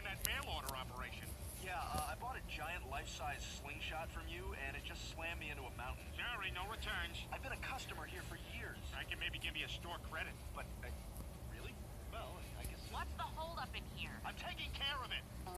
that mail order operation. Yeah, I bought a giant life-size slingshot from you, and it just slammed me into a mountain. Sorry, no returns. I've been a customer here for years. I can maybe give you a store credit. But